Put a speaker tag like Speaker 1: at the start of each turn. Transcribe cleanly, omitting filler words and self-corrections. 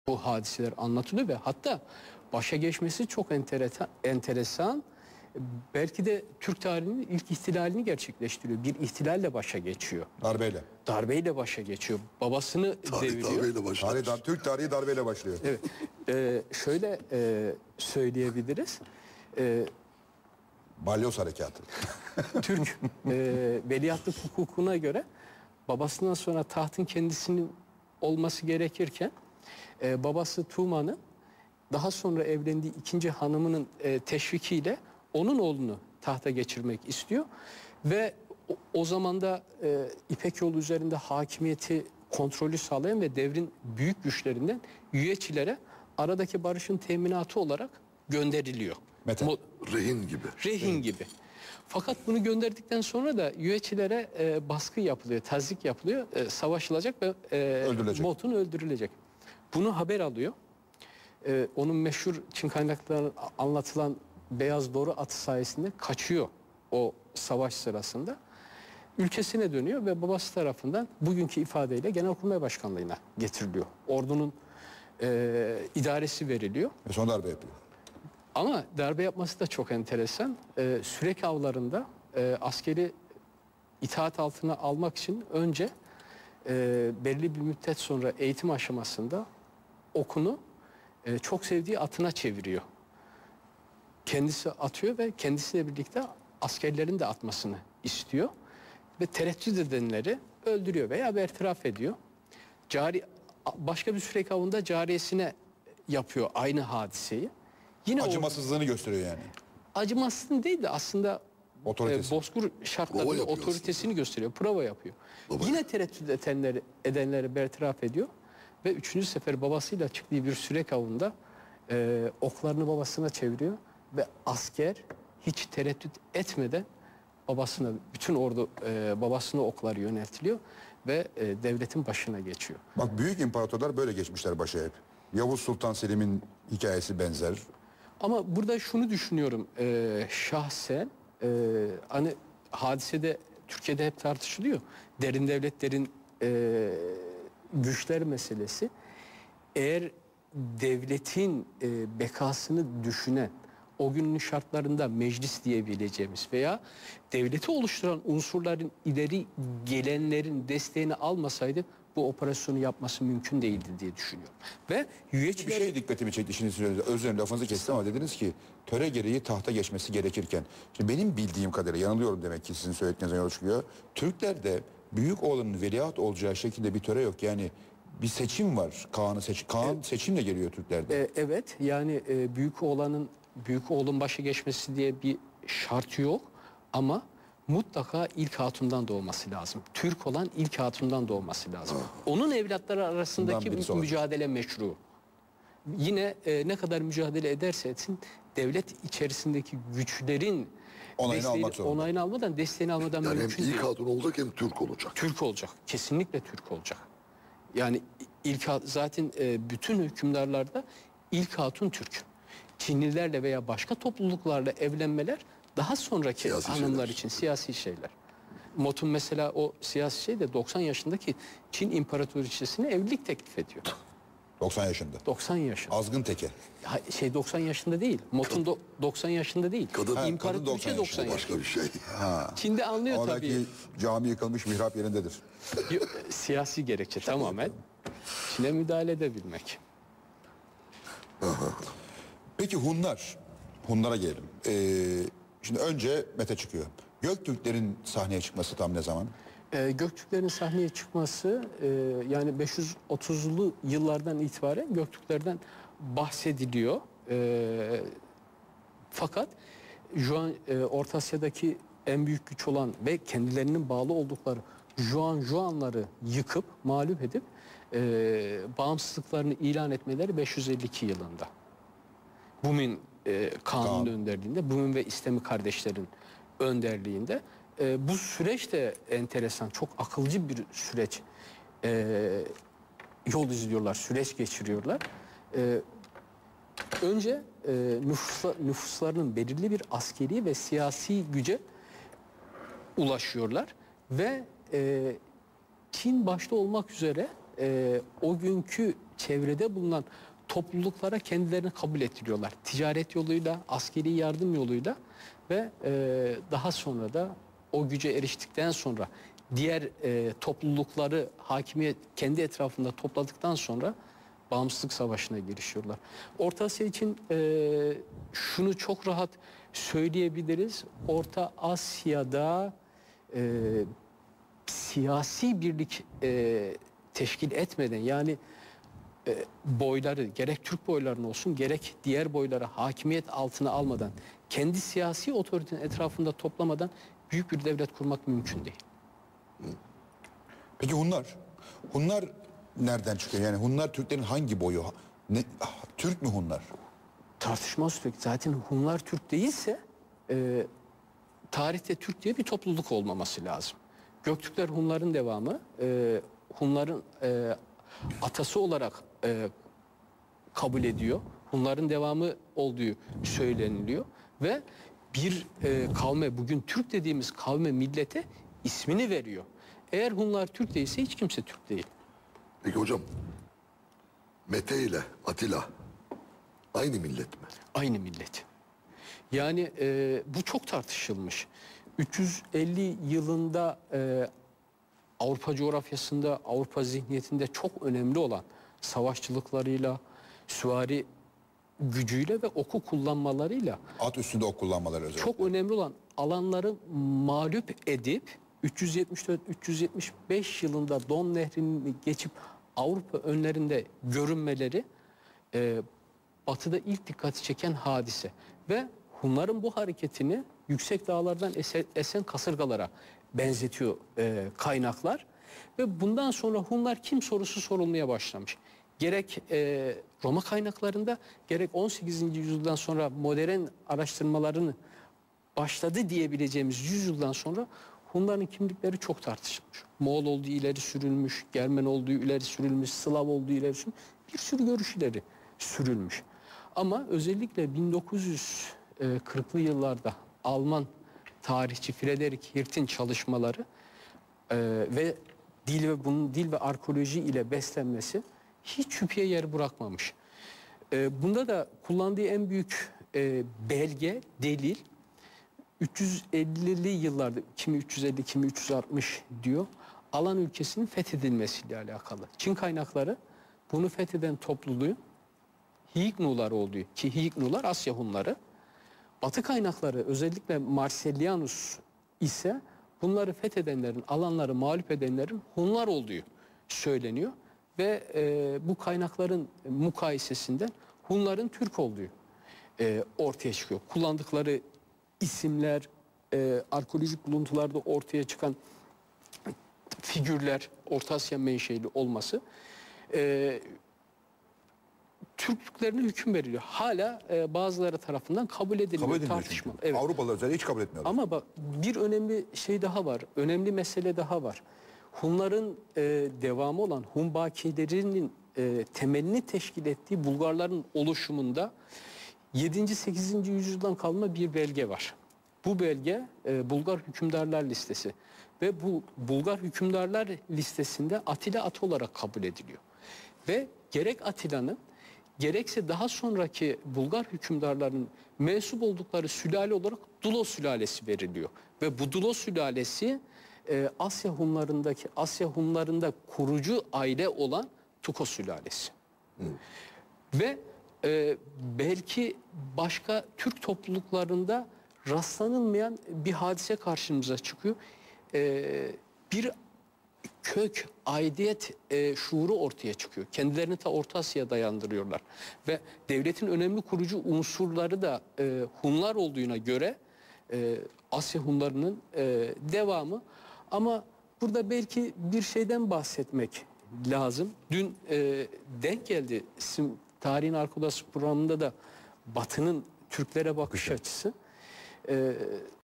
Speaker 1: bu hadiseler anlatılıyor ve hatta başa geçmesi çok enteresan. Belki de Türk tarihinin ilk ihtilalini gerçekleştiriyor. Bir ihtilalle başa geçiyor.
Speaker 2: Darbeyle.
Speaker 1: Darbeyle başa geçiyor. Babasını deviriyor.
Speaker 3: Darbeyle başlar.
Speaker 2: Türk tarihi darbeyle başlıyor.
Speaker 1: Evet. Şöyle söyleyebiliriz.
Speaker 2: Balyoz harekatı.
Speaker 1: Türk veliahtlık hukukuna göre babasından sonra tahtın kendisinin olması gerekirken babası Tuğman'ı daha sonra evlendiği ikinci hanımının teşvikiyle onun oğlunu tahta geçirmek istiyor ve o zaman da İpek Yolu üzerinde hakimiyeti, kontrolü sağlayan ve devrin büyük güçlerinden Yüeçilere aradaki barışın teminatı olarak gönderiliyor.
Speaker 3: Rehin gibi.
Speaker 1: Rehin gibi. Fakat bunu gönderdikten sonra da Yüeçilere baskı yapılıyor, tazyik yapılıyor, savaşılacak ve Motun öldürülecek. Bunu haber alıyor. Onun meşhur Çin kaynaklarında anlatılan beyaz doğru atı sayesinde kaçıyor o savaş sırasında. Ülkesine dönüyor ve babası tarafından bugünkü ifadeyle Genelkurmay Başkanlığı'na getiriliyor. Ordunun idaresi veriliyor.
Speaker 2: Ve son darbe yapıyor.
Speaker 1: Ama darbe yapması da çok enteresan. Sürek avlarında askeri itaat altına almak için önce belli bir müddet sonra eğitim aşamasında okunu çok sevdiği atına çeviriyor. Kendisi atıyor ve kendisiyle birlikte askerlerin de atmasını istiyor. Ve tereddüt edenleri öldürüyor veya bertaraf ediyor. Başka bir sürek avında cariyesine yapıyor aynı hadiseyi. Yine
Speaker 2: acımasızlığını gösteriyor yani.
Speaker 1: Acımasızlığını değil de aslında bozkır şartlarında otoritesini gösteriyor. Prova yapıyor. Yine tereddüt edenleri bertaraf ediyor. Ve 3. sefer babasıyla çıktığı bir sürek avında oklarını babasına çeviriyor. Ve asker hiç tereddüt etmeden babasına, bütün ordu babasına okları yöneltiliyor. Ve devletin başına geçiyor.
Speaker 2: Bak büyük imparatorlar böyle geçmişler başa hep. Yavuz Sultan Selim'in hikayesi benzer.
Speaker 1: Ama burada şunu düşünüyorum şahsen, hani hadisede Türkiye'de hep tartışılıyor. Derin devletlerin güçler meselesi. Eğer devletin bekasını düşünen, o günün şartlarında meclis diyebileceğimiz veya devleti oluşturan unsurların ileri gelenlerin desteğini almasaydı bu operasyonu yapması mümkün değildi diye düşünüyorum. Ve
Speaker 2: bir şey dikkatimi çekti. Şimdi özür dilerim lafınızı kestim ama dediniz ki töre gereği tahta geçmesi gerekirken. Şimdi benim bildiğim kadarıyla yanılıyorum demek ki sizin söylediğinizden yola çıkıyor. Türklerde büyük oğlanın veliaht olacağı şekilde bir töre yok. Yani bir seçim var. Kaan seçimle geliyor Türklerde.
Speaker 1: Evet yani büyük oğlun başa geçmesi diye bir şart yok ama mutlaka ilk hatundan doğması lazım. Türk olan ilk hatundan doğması lazım. Onun evlatları arasındaki mücadele meşru. Yine ne kadar mücadele ederse etsin devlet içerisindeki güçlerin onayını almadan, desteğini almadan
Speaker 3: yani
Speaker 1: mümkün
Speaker 3: hem
Speaker 1: değil.
Speaker 3: ilk hatun olacak hem Türk olacak.
Speaker 1: Türk olacak. Kesinlikle Türk olacak. Yani zaten bütün hükümdarlarda ilk hatun Türk. Çinlilerle veya başka topluluklarla evlenmeler daha sonraki
Speaker 3: siyasi
Speaker 1: hanımlar
Speaker 3: şeyler.
Speaker 1: için siyasi şeyler. Motun mesela o siyasi şey de 90 yaşındaki Çin imparatoriçesine evlilik teklif ediyor.
Speaker 2: 90 yaşında.
Speaker 1: 90 yaşında.
Speaker 2: Azgın teke.
Speaker 1: 90 yaşında değil. Motun 90 yaşında değil. İmparatoriçe 90 yaşında.
Speaker 3: Başka bir şey.
Speaker 1: Çin'de anlıyor
Speaker 2: ama
Speaker 1: tabii.
Speaker 2: belki cami yıkılmış, mihrap yerindedir.
Speaker 1: Siyasi gerekçe tamamen. Çin'e müdahale edebilmek.
Speaker 2: Peki Hunlara gelelim. Şimdi önce Mete çıkıyor. Göktürklerin sahneye çıkması tam ne zaman?
Speaker 1: Göktürklerin sahneye çıkması yani 530'lu yıllardan itibaren Göktürklerden bahsediliyor. Fakat şu an Orta Asya'daki en büyük güç olan ve kendilerinin bağlı oldukları Juanları yıkıp, mağlup edip bağımsızlıklarını ilan etmeleri 552 yılında. Bumin Kağan'ın önderliğinde, Bumin ve İstemi kardeşlerin önderliğinde. Bu süreç de enteresan, çok akılcı bir süreç. Yol izliyorlar, süreç geçiriyorlar. Önce nüfuslarının belirli bir askeri ve siyasi güce ulaşıyorlar ve Çin başta olmak üzere o günkü çevrede bulunan topluluklara kendilerini kabul ettiriyorlar. Ticaret yoluyla, askeri yardım yoluyla ve daha sonra da o güce eriştikten sonra diğer toplulukları hakimiyet kendi etrafında topladıktan sonra bağımsızlık savaşına girişiyorlar. Orta Asya için şunu çok rahat söyleyebiliriz. Orta Asya'da siyasi birlik teşkil etmeden, yani boyları, gerek Türk boylarının olsun gerek diğer boylara hakimiyet altına almadan, kendi siyasi otoritenin etrafında toplamadan büyük bir devlet kurmak mümkün değil.
Speaker 2: Peki Hunlar? Hunlar nereden çıkıyor? Yani Hunlar Türklerin hangi boyu? Türk mü Hunlar?
Speaker 1: Tartışmaz Türk. Zaten Hunlar Türk değilse tarihte Türk diye bir topluluk olmaması lazım. Göktürkler Hunların devamı. Hunların atası olarak kabul ediyor. Hunların devamı olduğu söyleniliyor. Ve bir kavme, bugün Türk dediğimiz kavme, millete ismini veriyor. Eğer Hunlar Türk değilse hiç kimse Türk değil.
Speaker 3: Peki hocam, Mete ile Atilla aynı millet mi?
Speaker 1: Aynı millet. Yani bu çok tartışılmış. 350 yılında Avrupa coğrafyasında, Avrupa zihniyetinde çok önemli olan savaşçılıklarıyla, süvari gücüyle ve oku kullanmalarıyla
Speaker 2: At üstünde ok kullanmaları özellikle.
Speaker 1: çok önemli olan alanları mağlup edip 374-375 yılında Don Nehri'ni geçip Avrupa önlerinde görünmeleri Batı'da ilk dikkati çeken hadise. Ve Hunların bu hareketini yüksek dağlardan esen kasırgalara benzetiyor kaynaklar. Ve bundan sonra Hunlar kim sorusu sorulmaya başlamış. Gerek Roma kaynaklarında gerek 18. yüzyıldan sonra modern araştırmalarını başladı diyebileceğimiz yüzyıldan sonra Hunların kimlikleri çok tartışılmış. Moğol olduğu ileri sürülmüş, Germen olduğu ileri sürülmüş, Slav olduğu ileri sürülmüş, bir sürü görüş ileri sürülmüş. Ama özellikle 1940'lı yıllarda Alman tarihçi Friedrich Hirt'in çalışmaları ve dil ve arkeoloji ile beslenmesi hiç şüpheye yer bırakmamış. Bunda da kullandığı en büyük belge, delil 350'li yıllarda, kimi 350 kimi 360 diyor, alan ülkesinin fethedilmesiyle alakalı. Çin kaynakları bunu fetheden topluluğun Hiignular olduğu, ki Hiignular Asya Hunları. Batı kaynakları özellikle Marcellianus ise bunları fethedenlerin, alanları mağlup edenlerin Hunlar olduğu söyleniyor. Ve bu kaynakların mukayesesinden Hunların Türk olduğu ortaya çıkıyor. Kullandıkları isimler, arkeolojik buluntularda ortaya çıkan figürler, Orta Asya menşeli olması Türklüklerine hüküm veriliyor. Hala bazıları tarafından kabul edilmiyor. Tartışmalı.
Speaker 2: Çünkü.
Speaker 1: Evet.
Speaker 2: Avrupalılar özellikle hiç kabul etmiyorlar.
Speaker 1: Ama bak, bir önemli şey daha var. Önemli mesele daha var. Hunların devamı olan Hun bakilerinin temelini teşkil ettiği Bulgarların oluşumunda 7. 8. yüzyıldan kalma bir belge var. Bu belge Bulgar hükümdarlar listesi. Ve bu Bulgar hükümdarlar listesinde Atilla at olarak kabul ediliyor. Ve gerek Atilla'nın gerekse daha sonraki Bulgar hükümdarların mensup oldukları sülale olarak Dulo sülalesi veriliyor. Ve bu Dulo sülalesi Asya Hunlarında kurucu aile olan Tuko sülalesi. Ve belki başka Türk topluluklarında rastlanılmayan bir hadise karşımıza çıkıyor. Bir kök, aidiyet şuuru ortaya çıkıyor. Kendilerini ta Orta Asya'ya dayandırıyorlar. Ve devletin önemli kurucu unsurları da Hunlar olduğuna göre Asya Hunlarının devamı. Ama burada belki bir şeyden bahsetmek lazım. Dün denk geldi Tarihin Arka Odası programında da Batı'nın Türklere bakış açısı.